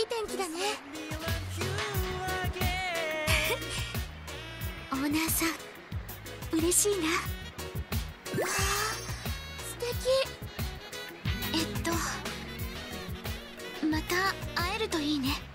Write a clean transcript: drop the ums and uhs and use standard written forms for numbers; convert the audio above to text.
い天気だね。オーナーさん嬉しいな。わあ素敵。また会えるといいね。